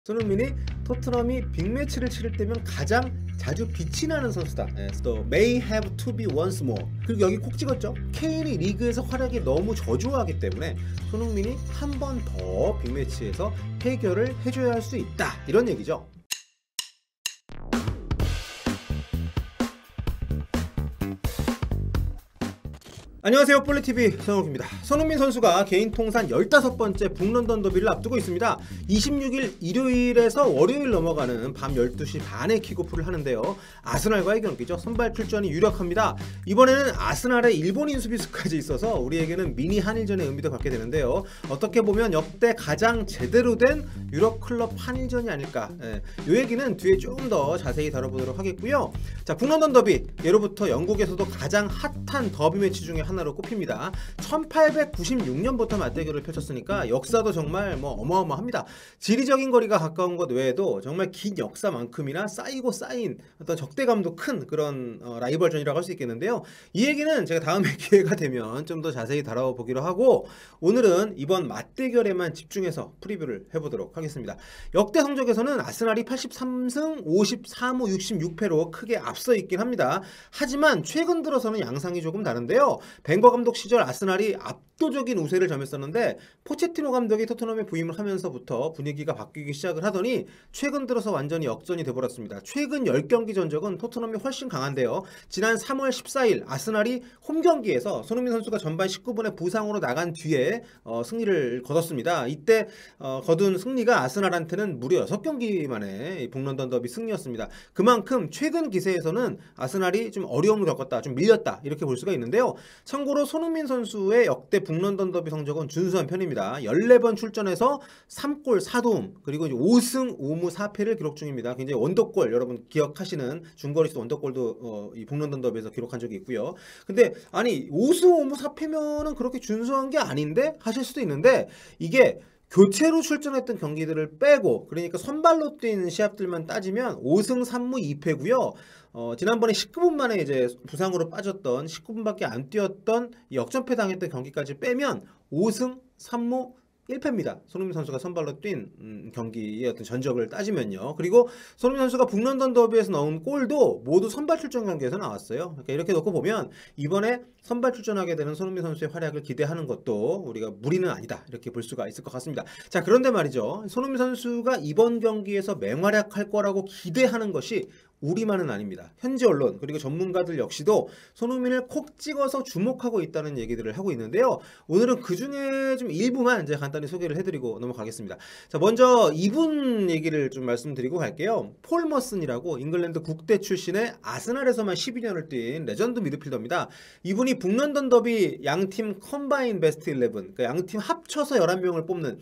손흥민이 토트넘이 빅매치를 치를 때면 가장 자주 빛이 나는 선수다. So may have to be once more. 그리고 여기 콕 찍었죠. 케인이 리그에서 활약이 너무 저조하기 때문에 손흥민이 한 번 더 빅매치에서 해결을 해줘야 할 수 있다. 이런 얘기죠. 안녕하세요, 볼리TV 성욱입니다. 손흥민 선수가 개인 통산 15번째 북런던 더비를 앞두고 있습니다. 26일 일요일에서 월요일 넘어가는 밤 12시 반에 킥오프를 하는데요. 아스날과의 경기죠. 선발 출전이 유력합니다. 이번에는 아스날의 일본인 수비수까지 있어서 우리에게는 미니 한일전의 의미도 갖게 되는데요. 어떻게 보면 역대 가장 제대로 된 유럽 클럽 한일전이 아닐까. 이 얘기는 뒤에 조금 더 자세히 다뤄보도록 하겠고요. 자, 북런던 더비, 예로부터 영국에서도 가장 핫한 더비 매치 중에 하나로 꼽힙니다. 1896년부터 맞대결을 펼쳤으니까 역사도 정말 어마어마합니다. 지리적인 거리가 가까운 것 외에도 정말 긴 역사만큼이나 쌓이고 쌓인 어떤 적대감도 큰 그런 라이벌전이라고 할 수 있겠는데요. 이 얘기는 제가 다음에 기회가 되면 좀 더 자세히 다뤄보기로 하고, 오늘은 이번 맞대결에만 집중해서 프리뷰를 해보도록 하겠습니다. 역대 성적에서는 아스날이 83승 54무 66패로 크게 앞서 있긴 합니다. 하지만 최근 들어서는 양상이 조금 다른데요. 벵거 감독 시절 아스날이 압도적인 우세를 점했었는데 포체티노 감독이 토트넘에 부임을 하면서부터 분위기가 바뀌기 시작을 하더니 최근 들어서 완전히 역전이 돼버렸습니다. 최근 10경기 전적은 토트넘이 훨씬 강한데요. 지난 3월 14일 아스날이 홈경기에서 손흥민 선수가 전반 19분에 부상으로 나간 뒤에 승리를 거뒀습니다. 이때 거둔 승리가 아스날한테는 무려 6경기 만에 북런던 더비 승리였습니다. 그만큼 최근 기세에서는 아스날이 좀 어려움을 겪었다, 좀 밀렸다, 이렇게 볼 수가 있는데요. 참고로 손흥민 선수의 역대 북런던 더비 성적은 준수한 편입니다. 14번 출전해서 3골 4도움, 그리고 5승 5무 4패를 기록 중입니다. 굉장히 원더골, 여러분 기억하시는 중거리수 원더골도 이 북런던 더비에서 기록한 적이 있고요. 근데 아니 5승 5무 4패면은 그렇게 준수한 게 아닌데 하실 수도 있는데, 이게 교체로 출전했던 경기들을 빼고, 그러니까 선발로 뛴 시합들만 따지면 5승 3무 2패고요. 지난번에 19분 만에 이제 부상으로 빠졌던, 19분밖에 안 뛰었던 역전패 당했던 경기까지 빼면 5승 3무 1패입니다. 손흥민 선수가 선발로 뛴 경기의 어떤 전적을 따지면요. 그리고 손흥민 선수가 북런던 더비에서 넣은 골도 모두 선발 출전 경기에서 나왔어요. 그러니까 이렇게 놓고 보면 이번에 선발 출전하게 되는 손흥민 선수의 활약을 기대하는 것도 우리가 무리는 아니다, 이렇게 볼 수가 있을 것 같습니다. 자, 그런데 말이죠. 손흥민 선수가 이번 경기에서 맹활약할 거라고 기대하는 것이 우리만은 아닙니다. 현지 언론 그리고 전문가들 역시도 손흥민을 콕 찍어서 주목하고 있다는 얘기들을 하고 있는데요. 오늘은 그 중에 좀 일부만 이제 간단히 소개를 해드리고 넘어가겠습니다. 자, 먼저 이분 얘기를 좀 말씀드리고 갈게요. 폴 머슨이라고 잉글랜드 국대 출신의 아스날에서만 12년을 뛴 레전드 미드필더입니다. 이분이 북런던 더비 양팀 컴바인 베스트 11, 그러니까 양팀 합쳐서 11명을 뽑는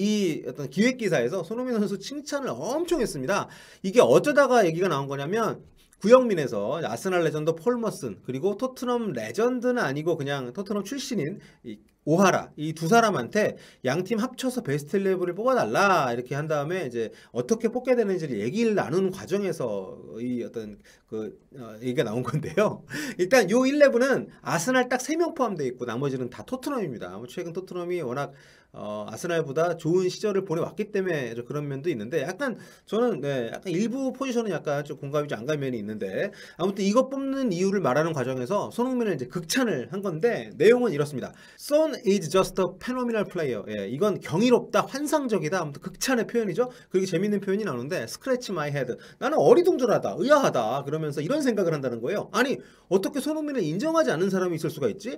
이 어떤 기획기사에서 손흥민 선수 칭찬을 엄청 했습니다. 이게 어쩌다가 얘기가 나온 거냐면, 구영민에서 아스날 레전드 폴 머슨, 그리고 토트넘 레전드는 아니고 그냥 토트넘 출신인 오하라, 이 두 사람한테 양팀 합쳐서 베스트 11을 뽑아달라, 이렇게 한 다음에 이제 어떻게 뽑게 되는지를 얘기를 나누는 과정에서 이 어떤 얘기가 나온 건데요. 일단 요 11은 아스날 딱 3명 포함되어 있고 나머지는 다 토트넘입니다. 최근 토트넘이 워낙 아스날보다 좋은 시절을 보내왔기 때문에 그런 면도 있는데, 약간 저는 약간 일부 포지션은 약간 좀 공감이 좀 안 갈 면이 있는데, 아무튼 이거 뽑는 이유를 말하는 과정에서 손흥민을 이제 극찬을 한 건데, 내용은 이렇습니다. Son is just a phenomenal player. 이건 경이롭다, 환상적이다, 아무튼 극찬의 표현이죠. 그리고 재밌는 표현이 나오는데, scratch my head. 나는 어리둥절하다, 의아하다, 그러면서 이런 생각을 한다는 거예요. 아니, 어떻게 손흥민을 인정하지 않는 사람이 있을 수가 있지?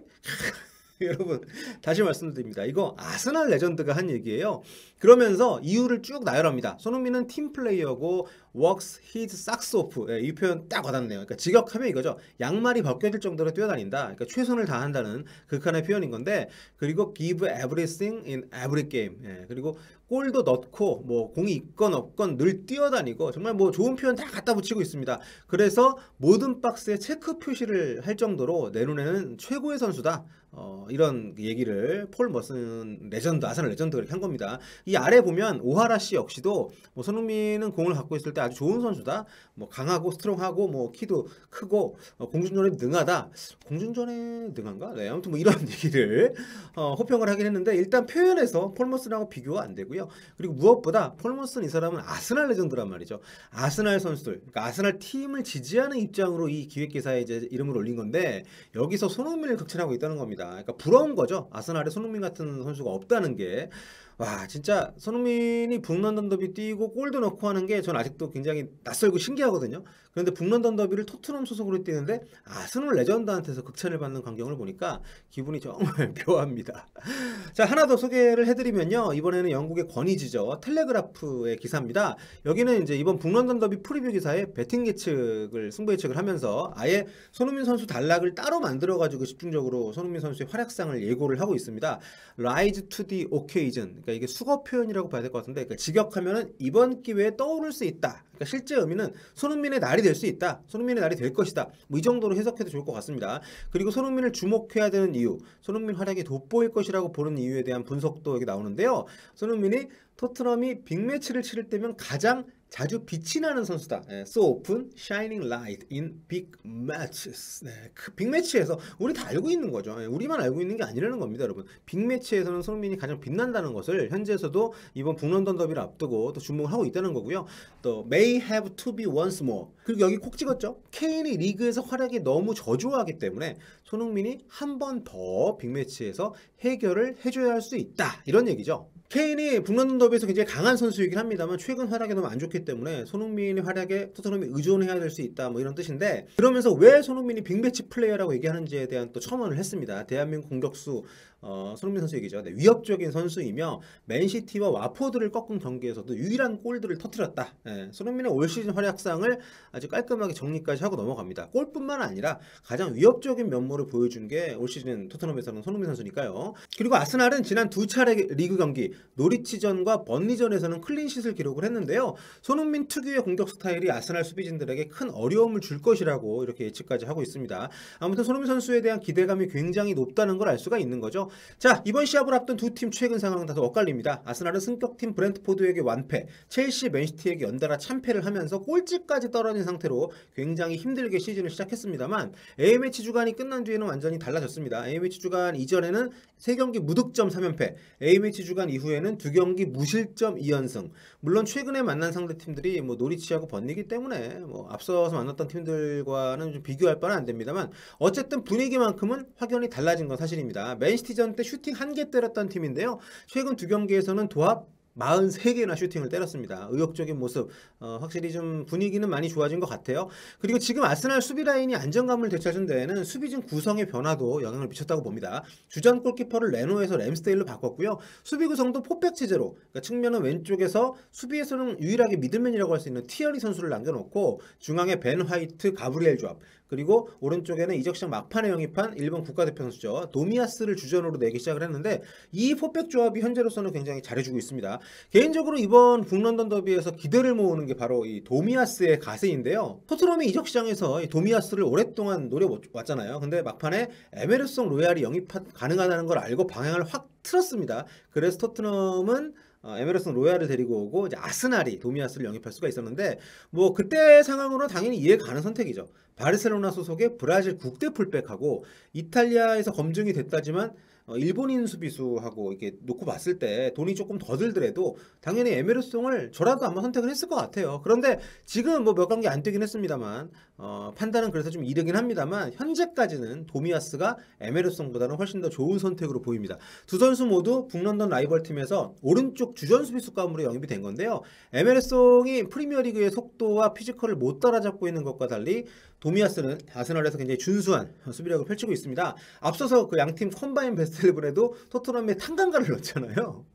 여러분, 다시 말씀드립니다. 이거 아스날 레전드가 한 얘기예요. 그러면서 이유를 쭉 나열합니다. 손흥민은 팀 플레이어고 works his socks off. 이 표현 딱 와닿네요. 그러니까 직역하면 이거죠. 양말이 벗겨질 정도로 뛰어다닌다. 그러니까 최선을 다한다는 극한의 표현인 건데, 그리고 give everything in every game. 그리고 골도 넣고 뭐 공이 있건 없건 늘 뛰어다니고, 정말 뭐 좋은 표현 다 갖다 붙이고 있습니다. 그래서 모든 박스에 체크 표시를 할 정도로 내 눈에는 최고의 선수다. 이런 얘기를 폴 머슨 레전드, 아스날 레전드가 이렇게 한 겁니다. 이 아래 보면 오하라 씨 역시도 뭐 손흥민은 공을 갖고 있을 때 아주 좋은 선수다, 뭐 강하고 스트롱하고 뭐 키도 크고 공중전에 능하다. 공중전에 능한가? 네, 아무튼 뭐 이런 얘기를 호평을 하긴 했는데, 일단 표현에서 폴 머슨하고 비교가 안 되고요. 되고요. 그리고 무엇보다 폴먼슨 이 사람은 아스날 레전드란 말이죠. 아스날 선수들, 그러니까 아스날 팀을 지지하는 입장으로 이 기획기사에 이제 이름을 올린 건데 여기서 손흥민을 극찬하고 있다는 겁니다. 그러니까 부러운 거죠. 아스날에 손흥민 같은 선수가 없다는 게. 와, 진짜 손흥민이 북런던 더비 뛰고 골도 넣고 하는 게 전 아직도 굉장히 낯설고 신기하거든요. 그런데 북런던 더비를 토트넘 소속으로 뛰는데 아스널 레전드한테서 극찬을 받는 광경을 보니까 기분이 정말 묘합니다. 자, 하나 더 소개를 해드리면요. 이번에는 영국의 권위지죠. 텔레그라프의 기사입니다. 여기는 이제 이번 북런던 더비 프리뷰 기사에 배팅 예측을, 승부 예측을 하면서 아예 손흥민 선수 단락을 따로 만들어가지고 집중적으로 손흥민 선수의 활약상을 예고를 하고 있습니다. Rise to the occasion. 그러니까 이게 수거 표현이라고 봐야 될 것 같은데, 그러니까 직역하면은 이번 기회에 떠오를 수 있다. 그러니까 실제 의미는 손흥민의 날이 될 수 있다. 손흥민의 날이 될 것이다. 뭐 이 정도로 해석해도 좋을 것 같습니다. 그리고 손흥민을 주목해야 되는 이유, 손흥민 활약이 돋보일 것이라고 보는 이유에 대한 분석도 여기 나오는데요. 손흥민이 토트넘이 빅매치를 치를 때면 가장 자주 빛이 나는 선수다. So often shining light in big matches. 그 빅매치에서 우리 다 알고 있는 거죠. 우리만 알고 있는 게 아니라는 겁니다, 여러분. 빅매치에서는 손흥민이 가장 빛난다는 것을 현지에서도 이번 북런던 더비를 앞두고 또 주목을 하고 있다는 거고요. 또 may have to be once more. 그리고 여기 콕 찍었죠. 케인이 리그에서 활약이 너무 저조하기 때문에 손흥민이 한 번 더 빅매치에서 해결을 해줘야 할 수 있다. 이런 얘기죠. 케인이 북런던 더비에서 굉장히 강한 선수이긴 합니다만 최근 활약이 너무 안 좋기 때문에 손흥민의 활약에 토트넘이 의존해야 될 수 있다, 뭐 이런 뜻인데, 그러면서 왜 손흥민이 빅매치 플레이어라고 얘기하는지에 대한 또 첨언을 했습니다. 대한민국 공격수 손흥민 선수 얘기죠. 네, 위협적인 선수이며 맨시티와 와포드를 꺾은 경기에서도 유일한 골들을 터뜨렸다. 손흥민의 올 시즌 활약상을 아주 깔끔하게 정리까지 하고 넘어갑니다. 골뿐만 아니라 가장 위협적인 면모를 보여준 게 올 시즌 토트넘에서는 손흥민 선수니까요. 그리고 아스날은 지난 두 차례 리그 경기 노리치전과 번리전에서는 클린쉿을 기록을 했는데요. 손흥민 특유의 공격 스타일이 아스날 수비진들에게 큰 어려움을 줄 것이라고 이렇게 예측까지 하고 있습니다. 아무튼 손흥민 선수에 대한 기대감이 굉장히 높다는 걸 알 수가 있는 거죠. 자, 이번 시합을 앞둔 두 팀 최근 상황은 다소 엇갈립니다. 아스날은 승격팀 브렌트포드에게 완패, 첼시, 맨시티에게 연달아 참패를 하면서 꼴찌까지 떨어진 상태로 굉장히 힘들게 시즌을 시작했습니다만 A매치 주간이 끝난 뒤에는 완전히 달라졌습니다. A매치 주간 이전에는 3경기 무득점 3연패, A매치 주간 이후에는 2경기 무실점 2연승. 물론 최근에 만난 상대팀들이 뭐 노리치하고 번리기 때문에 뭐 앞서서 만났던 팀들과는 좀 비교할 바는 안 됩니다만 어쨌든 분위기만큼은 확연히 달라진 건 사실입니다. 맨시티전 때 슈팅 1개 때렸던 팀인데요. 최근 2경기에서는 도합 43개나 슈팅을 때렸습니다. 의욕적인 모습, 확실히 좀 분위기는 많이 좋아진 것 같아요. 그리고 지금 아스날 수비 라인이 안정감을 되찾은 데에는 수비진 구성의 변화도 영향을 미쳤다고 봅니다. 주전 골키퍼를 레노에서 램스데일로 바꿨고요. 수비 구성도 포백 체제로, 그러니까 측면은 왼쪽에서 수비에서는 유일하게 미들맨이라고 할 수 있는 티어리 선수를 남겨놓고 중앙에 벤 화이트, 가브리엘 조합, 그리고 오른쪽에는 이적 시장 막판에 영입한 일본 국가대표 선수죠. 도미아스를 주전으로 내기 시작을 했는데 이 포백 조합이 현재로서는 굉장히 잘해주고 있습니다. 개인적으로 이번 북런던 더비에서 기대를 모으는 게 바로 이 도미아스의 가세인데요. 토트넘이 이적 시장에서 이 도미아스를 오랫동안 노려왔잖아요. 근데 막판에 에메르송 로얄이 영입 가능하다는 걸 알고 방향을 확 틀었습니다. 그래서 토트넘은 에메르슨 로얄을 데리고 오고 이제 아스날이 도미아스를 영입할 수가 있었는데 뭐 그때 상황으로는 당연히 이해가 가는 선택이죠. 바르셀로나 소속의 브라질 국대 풀백하고 이탈리아에서 검증이 됐다지만 일본인 수비수하고 이렇게 놓고 봤을 때 돈이 조금 더 들더라도 당연히 에메르송을 저라도 아마 선택을 했을 것 같아요. 그런데 지금 뭐 몇 경기 안 뛰긴 했습니다만 판단은 그래서 좀 이르긴 합니다만 현재까지는 도미아스가 에메르송보다는 훨씬 더 좋은 선택으로 보입니다. 두 선수 모두 북런던 라이벌 팀에서 오른쪽 주전 수비수 가문으로 영입이 된 건데요. 에메르송이 프리미어리그의 속도와 피지컬을 못 따라잡고 있는 것과 달리 도미아스는 아스널에서 굉장히 준수한 수비력을 펼치고 있습니다. 앞서서 그 양팀 컴바인 베스트 11에도 토트넘에 탄강가를 넣었잖아요.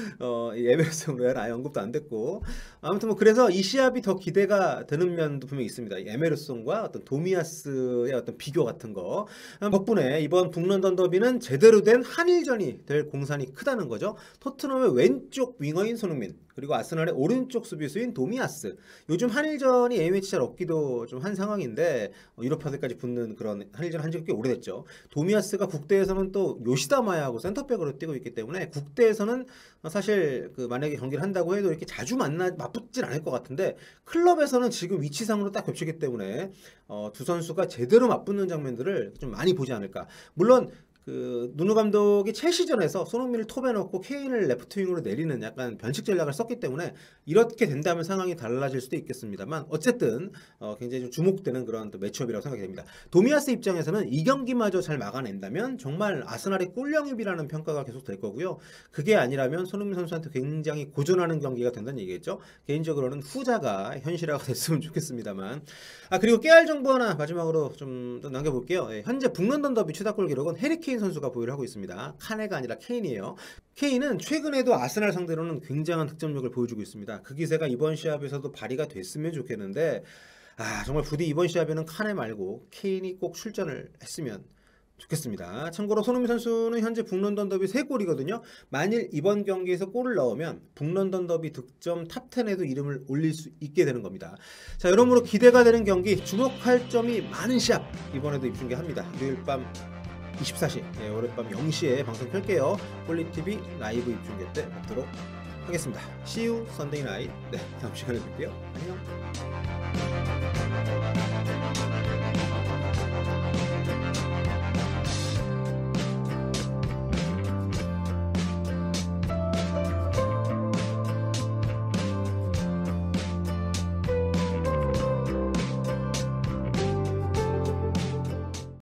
이 에메르송 로얄 아예 언급도 안 됐고, 아무튼 뭐 그래서 이 시합이 더 기대가 되는 면도 분명히 있습니다. 이 에메르송과 어떤 도미아스의 어떤 비교 같은 거 덕분에 이번 북런던 더비는 제대로 된 한일전이 될 공산이 크다는 거죠. 토트넘의 왼쪽 윙어인 손흥민, 그리고 아스날의 오른쪽 수비수인 도미아스. 요즘 한일전이 A매치 잘 없기도 좀 한 상황인데 유럽파들까지 붙는 그런 한일전 한 지가 꽤 오래됐죠. 도미아스가 국대에서는 또 요시다 마야하고 센터백으로 뛰고 있기 때문에 국대에서는 사실 그 만약에 경기를 한다고 해도 이렇게 자주 맞붙진 않을 것 같은데 클럽에서는 지금 위치상으로 딱 겹치기 때문에 두 선수가 제대로 맞붙는 장면들을 좀 많이 보지 않을까. 물론 누누 감독이 첼시전에서 손흥민을 톱에 넣고 케인을 레프트윙으로 내리는 약간 변칙 전략을 썼기 때문에 이렇게 된다면 상황이 달라질 수도 있겠습니다만 어쨌든 굉장히 좀 주목되는 그런 또 매치업이라고 생각이 됩니다. 도미아스 입장에서는 이 경기마저 잘 막아낸다면 정말 아스날의 꿀영입이라는 평가가 계속 될 거고요. 그게 아니라면 손흥민 선수한테 굉장히 고전하는 경기가 된다는 얘기겠죠. 개인적으로는 후자가 현실화가 됐으면 좋겠습니다만. 그리고 깨알 정보 하나 마지막으로 좀 더 남겨볼게요. 현재 북런던 더비 최다골 기록은 해리 케인 선수가 보유를 하고 있습니다. 카네가 아니라 케인이에요. 케인은 최근에도 아스날 상대로는 굉장한 득점력을 보여주고 있습니다. 그 기세가 이번 시합에서도 발휘가 됐으면 좋겠는데 정말 부디 이번 시합에는 카네 말고 케인이 꼭 출전을 했으면 좋겠습니다. 참고로 손흥민 선수는 현재 북런던 더비 3골이거든요. 만일 이번 경기에서 골을 넣으면 북런던 더비 득점 탑10에도 이름을 올릴 수 있게 되는 겁니다. 자, 여러모로 기대가 되는 경기, 주목할 점이 많은 시합 이번에도 입중계합니다. 일요일 밤 24시, 월요일 밤 0시에 방송 켤게요. 폴리TV 라이브 입중계 때 뵙도록 하겠습니다. See you Sunday night. 네, 다음 시간에 뵐게요. 안녕.